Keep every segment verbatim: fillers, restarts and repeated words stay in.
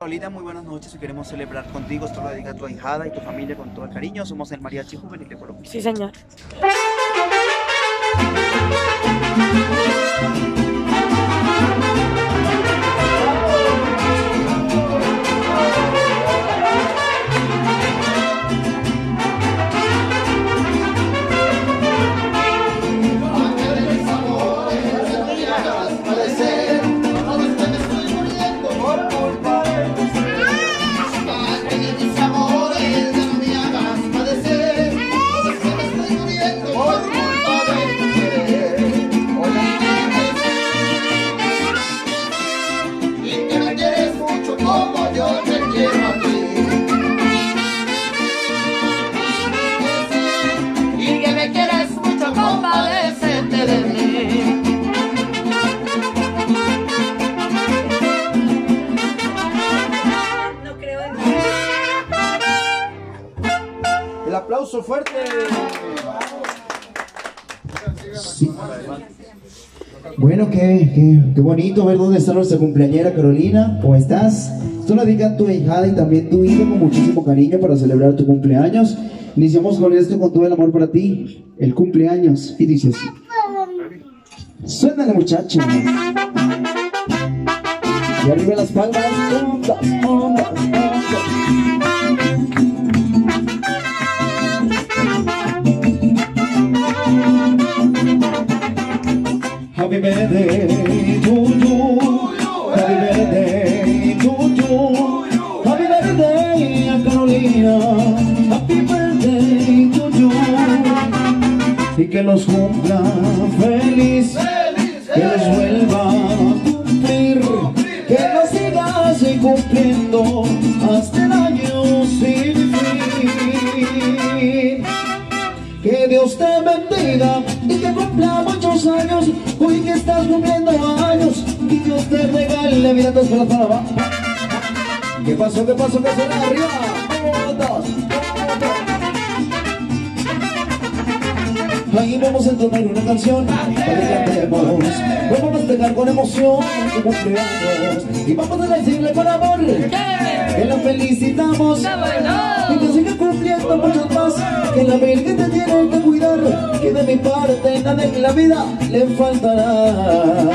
Carolina, muy buenas noches y queremos celebrar contigo. Esto lo dedica a tu ahijada y tu familia con todo el cariño. Somos el Mariachi Juvenil de Colombia. Sí, señor. El aplauso fuerte. Sí. Bueno, qué, qué, qué bonito ver dónde está nuestra cumpleañera Carolina. ¿Cómo estás? Esto lo dedica a tu hijada y también tu hijo con muchísimo cariño para celebrar tu cumpleaños. Iniciamos con esto con todo el amor para ti, el cumpleaños. Y dice así. Suénale, muchacho. Y arriba las palmas, ondas, ondas, ondas. Happy birthday to you, happy birthday to you, happy birthday a Carolina, happy birthday to you. Y que los cumpla feliz, que los vuelva a cumplir, que los sigas cumpliendo hasta el año sin fin. Que Dios te bendiga y que cumpla muchos años, hoy que estás cumpliendo años, y Dios te regale vida todos con la palabra. ¿Qué pasó? ¿Qué pasó? ¿Qué suena arriba? Todos, ahí vamos a entonar una canción para que cantemos, vamos a festejar con emoción tu cumpleaños y vamos a decirle con amor que la felicitamos y que siga cumpliendo muchos más, que la Virgen te tiene que cuidar, que de mi parte nada en la vida le faltará.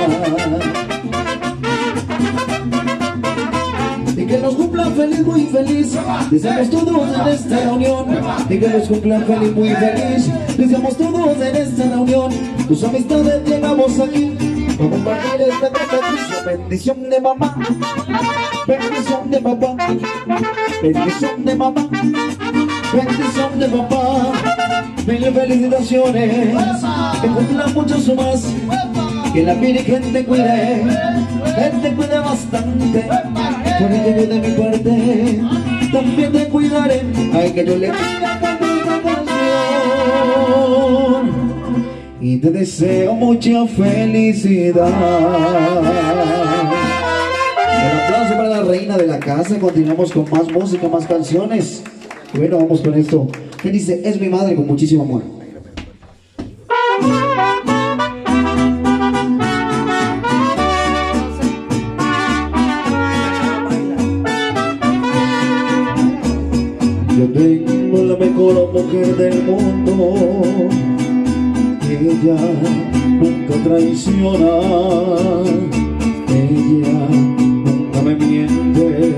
Y que nos cumpla feliz, muy feliz, deseamos todos en esta reunión. Y que nos cumpla feliz, muy feliz, deseamos todos en esta reunión. Tus amistades llegamos aquí para compartir esta bendición. Bendición de mamá, bendición de papá, bendición de mamá, bendición de papá. Mil felicitaciones, que cumpla muchos más, que la Virgen te cuide, que te cuide bastante. Por ello yo de mi parte también te cuidaré. Ay, que yo le pido esta canción y te deseo mucha felicidad. Un aplauso para la reina de la casa. Continuamos con más música, más canciones. Bueno, vamos con esto que dice: es mi madre, con muchísimo amor. Yo tengo la mejor mujer del mundo, ella nunca traiciona, ella nunca me miente,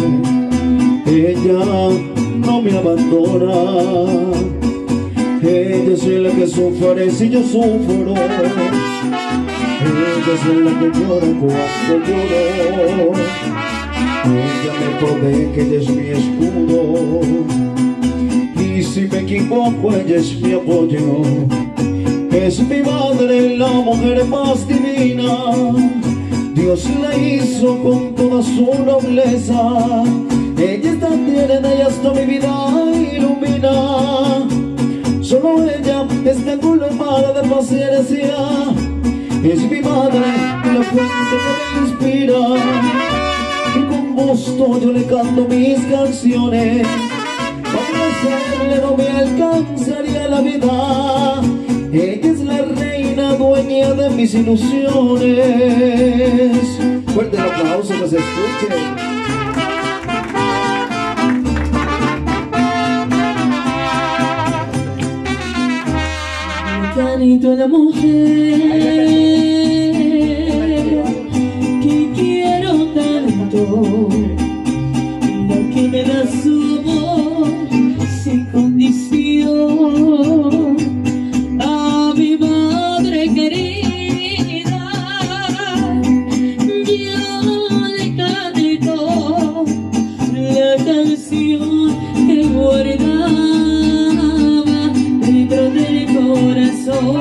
ella no me abandona, ella es la que sufre si yo sufro, ella es la que llora cuando lloro. Ella me protege, ella es mi escudo, y si me equivoco ella es mi apoyo. Es mi madre, la mujer más divina, Dios la hizo con toda su nobleza. Ella es tan tierna y hasta mi vida ilumina. Solo ella está colmada de paciencia. Es mi madre, la fuente que me inspira. Y con gusto yo le canto mis canciones. Para no me alcanzaría la vida. Ella es la reina dueña de mis ilusiones. Fuerte el aplauso que se escuche. encuentro a la mujer que quiero tanto, la que me da su amor sin condición. A mi madre querida yo le canto la canción que guardaba dentro del corazón.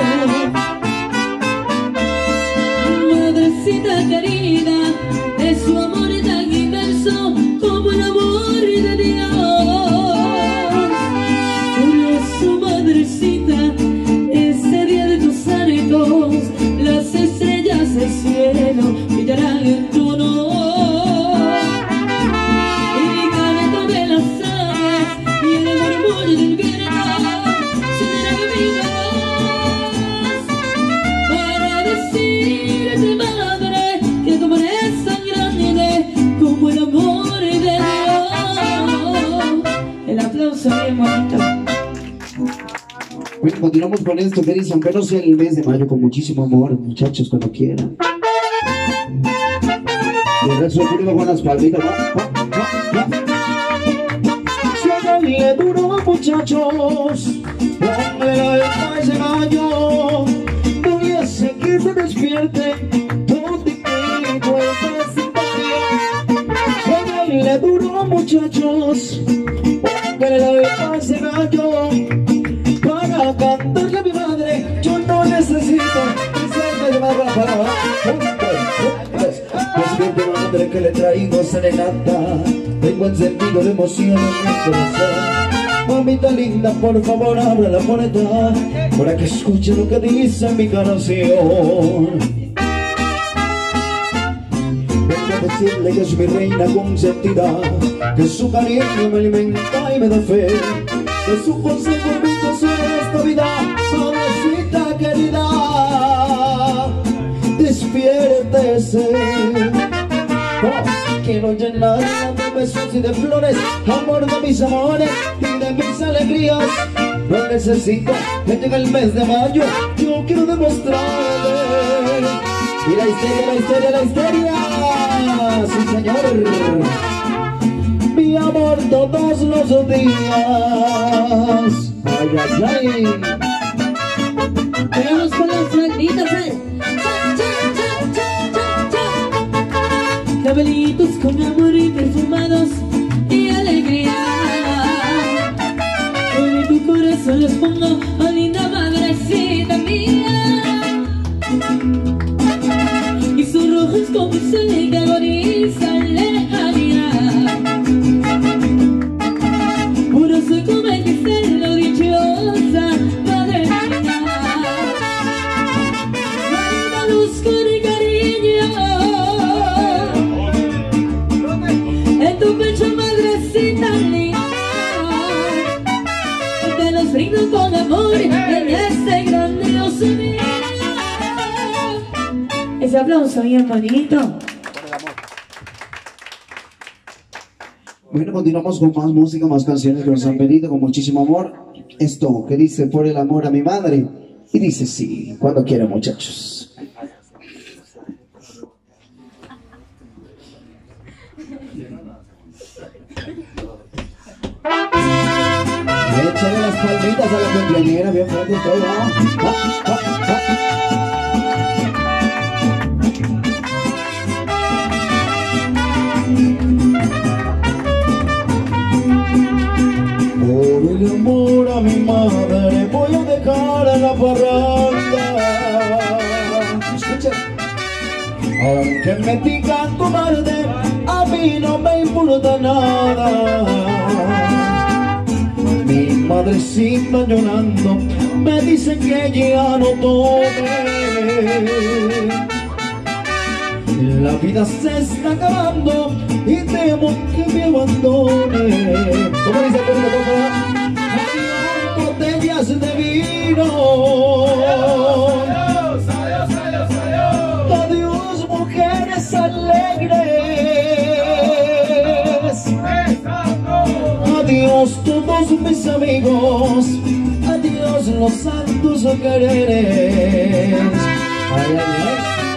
Madrecita querida, de su amor tan inmenso como el amor de Dios. Por su madrecita, ese día de tus santos, las estrellas del cielo brillarán en tu honor. Y canto de las aves y el murmullo del viento sonará en mi voz para decirte, madre, que tu amor es tan grande como el amor de Dios. El aplauso bien bonito. Bueno, continuamos con esto que dicen, pero sea el mes de mayo con muchísimo amor, muchachos, cuando quieran. Y el resto del público con las palmitas, ¿no? Suénale duro, muchachos, póngale la alma a ese gallo, no le hace que se despierte, donde quiere vuelta de simpatía. Suénale duro, muchachos, póngale la alma a ese gallo, para cantarle a mi madre. Yo no necesito que se me lleve la palabra. Despierte, madre, que le traigo serenata, tengo encendido de emoción en mi corazón. Mamita linda, por favor abra la puerta para que escuche lo que dice mi canción. Vengo a decirle que es mi reina consentida, que su cariño me alimenta y me da fe, que su consejo me consuela esta vida. Madrecita querida, despiértese. Oh, quiero llenarla de besos y de flores, amor de mis amores y de mis alegrías. No necesito que llegue el mes de mayo, yo quiero demostrarle. Y la histeria, la histeria, la histeria, sí señor, mi amor todos los días. Ay, ay, ay. Vamos con las malditas, ¿eh? Cabelitos con amor y perfumados y alegría. En tu corazón los pongo, oh linda madrecita mía. Y sus rojos como el sol que agoniza en lejanía. Puro soy como hay que serlo, dichosa madre mía. Una luz con el cariño en tu pecho, madrecita linda. Te los brindo con amor en este grandioso día. Ese aplauso bien bonito. Bueno, continuamos con más música, más canciones que nos han pedido con muchísimo amor. Esto que dice por el amor a mi madre. Y dice sí, cuando quiera, muchachos. Échale las palmitas a la cumpleañera, bien fuerte todo. ¿Ah? Ah, ah, ah. Por el amor a mi madre voy a dejar a la parranda. Escucha. Aunque me digan cobarde, a mí no me importa nada. Mi madrecita llorando me dice que ya no tome. La vida se está acabando y temo que me abandone. ¿Cómo dice el coro? Adiós, botellas de vino. Adiós, adiós, adiós, adiós. Adiós, mujeres alegres. Adiós, todos mis amigos. adiós los santos quereres. Ay, ay, ay.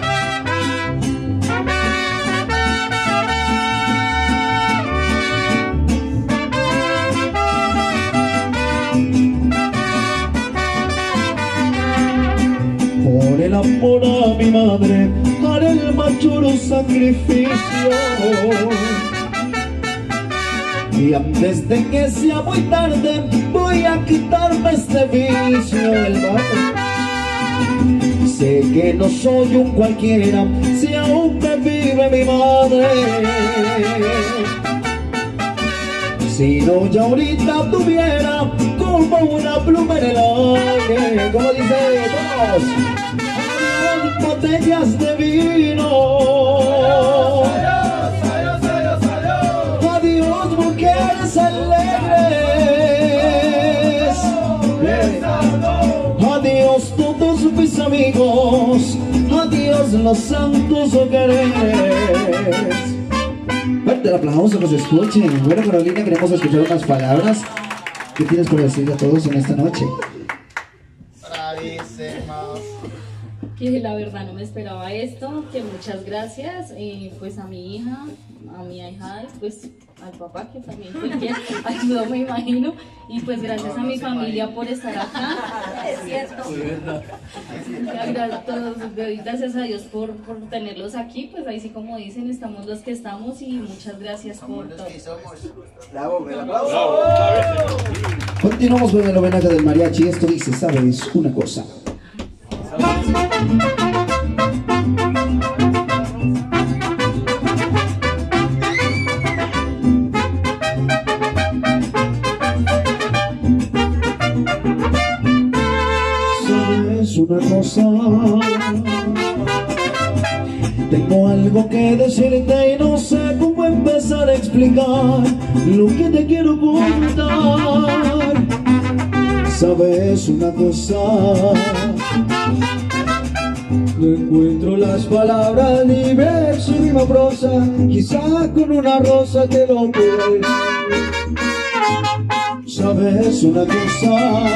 Por el amor a mi madre haré el mayor sacrificio, y antes de que sea muy tarde voy a quitarme este vicio del barrio. Sé que no soy un cualquiera si aún me vive mi madre. Si no ya ahorita tuviera como una pluma en el aire, como dice todos, adiós botellas de vino, adiós, adiós, adiós, adiós, adiós mujeres alegres, adiós todos mis amigos, adiós los santos hogares. Fuerte el aplauso, que se escuchen. Bueno, Carolina, queremos escuchar unas palabras. ¿Qué tienes por decirle a todos en esta noche? Bravísimos. Que la verdad no me esperaba esto, que muchas gracias, eh, pues a mi hija, a mi hija, pues al papá que también fue quien ayudó, me imagino, y pues gracias a mi familia por estar acá. Es cierto. Gracias a Dios por, por tenerlos aquí, pues ahí sí como dicen, estamos los que estamos y muchas gracias por todo. Bravo, el aplauso. Continuamos con el homenaje del mariachi. Esto dice, ¿sabes una cosa? ¿Sabes una cosa? Tengo algo que decirte y no sé cómo empezar a explicar lo que te quiero contar. ¿Sabes una cosa? No encuentro las palabras ni verso ni una prosa, quizá con una rosa te lo puedo decir. ¿Sabes una cosa?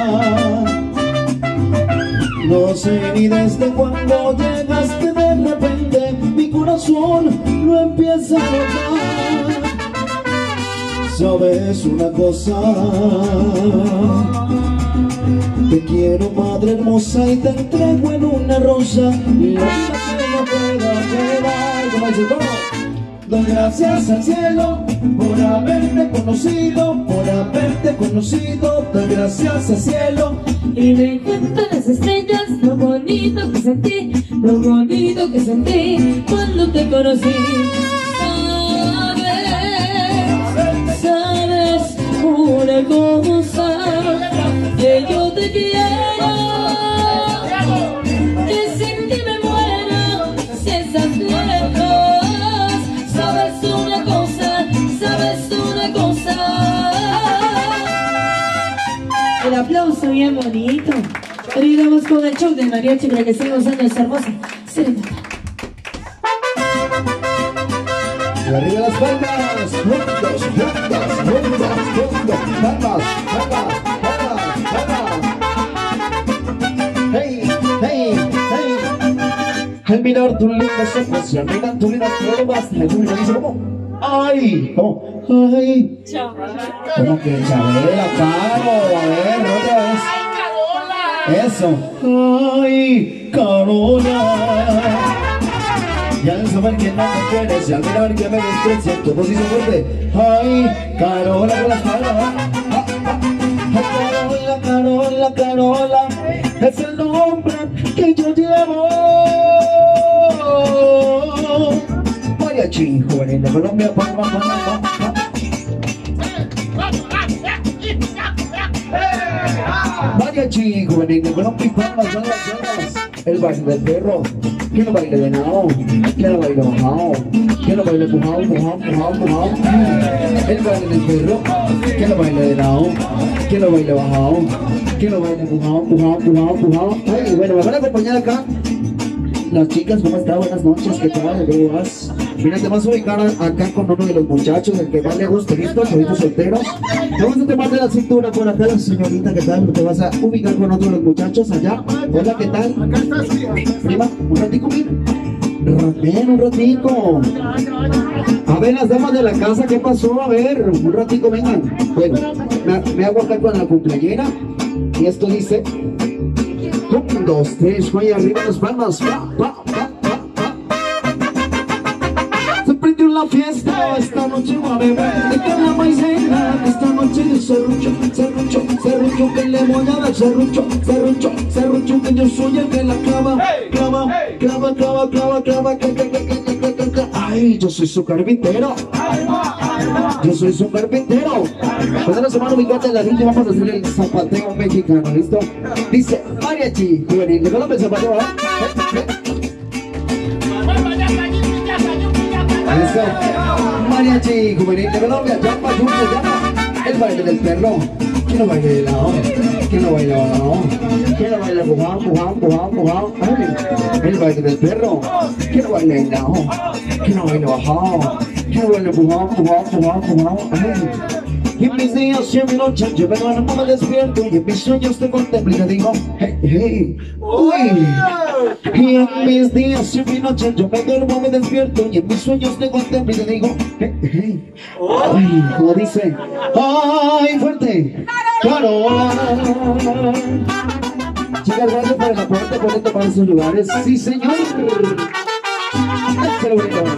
No sé ni desde cuándo llegaste de repente, mi corazón lo empieza a notar. ¿Sabes una cosa? Te quiero, madre hermosa, y te entrego en una rosa la vida que no pueda quedar. Como dice todo. Doy gracias al cielo por haberte conocido, por haberte conocido. Doy gracias al cielo y me cuentan las estrellas lo bonito que sentí, lo bonito que sentí cuando te conocí. Sabes, sabes una cosa, que yo te quiero, que sin ti me muero si estás lejos. Sabes una cosa, sabes una cosa. El aplauso bien bonito. Terminamos con el show del mariachi para que sigan usando esta hermosa serenata. Y arriba las palmas, juntos, juntos, juntos, juntos, palmas, palmas, palmas, palmas. Hey, hey, hey. Al mirar tus lindas ojos, al mirar tus lindas curvas, el público dice como, ay, como, ay. Como que Chabela, Caro, a ver, otra vez. Eso. Ay, Carola. Y al saber que no me quieres y al mirar que me desprecias, tu voz hizo fuerte. Ay, Carola con las palabras. Carola, Carola, Carola, es el nombre que yo llevo. Mariachi, juvenil de Colombia, pa, pa, pa, pa, pa. Mariachi, juvenil de Colombia, palmas, palmas, palmas. El baile del perro, que no baile de nao, que no baile bajao, que no baile pujao, pujao, pujao, pujao. El baile del perro, que no baile de nao, que no baile bajao, que no baile pujao, pujao, pujao, pujao. Ay, bueno, me van a acompañar acá las chicas. ¿Cómo están? Buenas noches, ¿qué tal? ¿Cómo vas? Mira, te vas a ubicar acá con uno de los muchachos, el que más le guste, ¿listo? Chavito soltero. Te vas a tomar de la cintura por acá, la señorita, ¿qué tal? Te vas a ubicar con otro de los muchachos allá. Hola, ¿qué tal? Prima, un ratico, mira. Ven, un ratico. A ver, las damas de la casa, ¿qué pasó? A ver, un ratico, vengan. Bueno, me, me hago acá con la cumpleañera. Y esto dice: un, dos, tres, vaya arriba las palmas. Pa, pa, pa, pa, pa. Se prendió la fiesta, esta noche va a beber de cada maicena. Esta noche de serrucho, serrucho, serrucho, que le voy a dar serrucho, serrucho, serrucho, que yo soy el que la clava, clava, clava, clava, clava, clava, clava, clava. Ay, yo soy su carpintero. Yo soy su carpintero. Pues la semana ubicate en la línea, vamos a hacer el zapateo mexicano, ¿listo? Dice mariachi juvenil de Colombia, el zapateo, ¿verdad? Listo. Mariachi juvenil de Colombia, llama, llama, llama. El baile del perro. ¿Quién no baila de lado? ¿Quién no baila de lado? ¿Quién no baila empujado, empujado, empujado, empujado? El baile del perro. ¿Quién no baila de lado? ¿Quién no baila bajado? ¿Quién no baila empujado, empujado, empujado, empujado? Y en mis días y en mi noche yo me duermo, me despierto y en mis sueños te contemplo y te digo: hey, hey, uy. Y en mis días y en mi noche yo me duermo, me despierto y en mis sueños te contemplo y te digo: hey, hey, ay, como dice, ay, fuerte, claro. Chicas, gracias por el aporte, por tomar esos lugares. Sí, señor. Este lo bonito.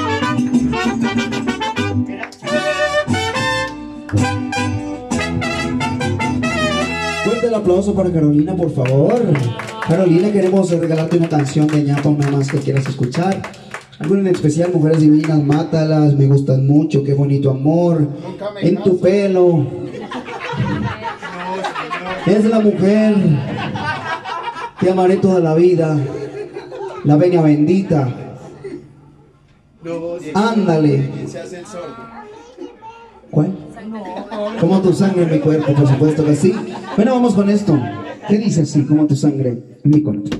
Fuerte el aplauso para Carolina, por favor. Carolina, queremos regalarte una canción de ñapa, una más que quieras escuchar. Alguna en especial, Mujeres Divinas, Mátalas, Me Gustan Mucho, Qué Bonito Amor, En Tu Pelo. Es la mujer, te amaré toda la vida, La Venia Bendita. Ándale. ¿Cuál? Como tu sangre en mi cuerpo, por supuesto que sí. Bueno, vamos con esto. ¿Qué dice así? Como tu sangre en mi cuerpo.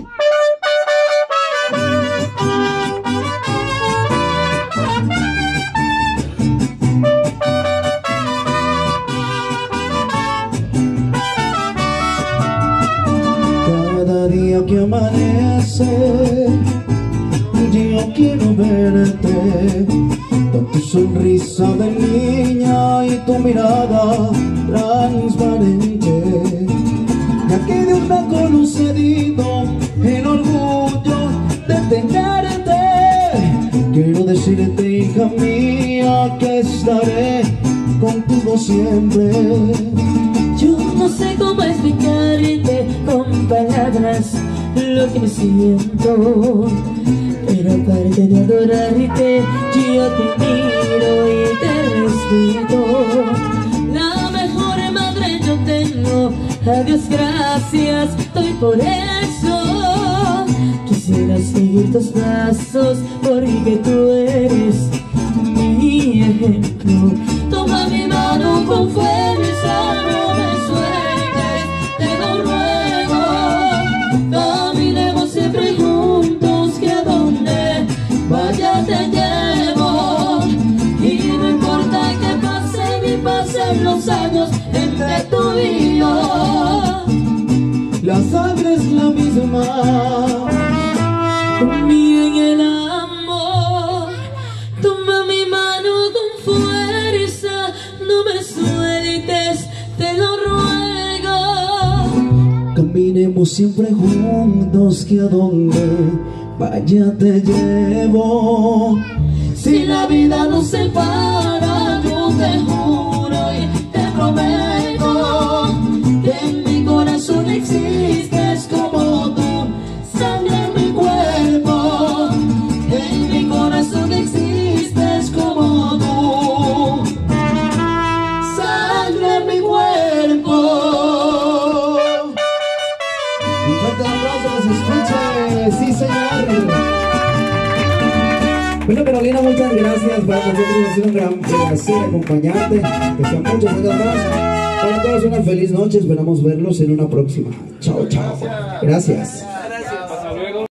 Cada día que amanece, yo quiero verte, con tu sonrisa de niña y tu mirada transparente. Ya que de un concedido el orgullo de tenerte, quiero decirte, hija mía, que estaré contigo siempre. Yo no sé cómo explicarte con palabras lo que siento, pero aparte de adorarte, yo te miro y te respeto. La mejor madre yo tengo, a Dios gracias doy por eso. Quisiera seguir tus pasos porque tú eres mi ejemplo. Toma mi mano con fuerza, no me sueltes, te lo ruego. Caminemos siempre juntos, que a donde vaya te llevo. Y no importa que pasen y pasen los años entre tú y yo, La sangre es la misma. conmigo en el amor. Toma mi mano con fuerza, no me sueltes, te lo ruego. Caminemos siempre juntos, que a donde vaya te llevo. Si la vida nos separa, yo te juro y te prometo que en mi corazón existes como tú, sangre en mi cuerpo. En mi corazón existes como tú, sangre en mi cuerpo. Un fuerte aplauso que se escuche. Sí, señor. Bueno, Carolina, muchas gracias. Para nosotros ha sido un gran placer acompañarte. Que sean muchos años más. Para todos una feliz noche. Esperamos verlos en una próxima. Chao, chao. Gracias.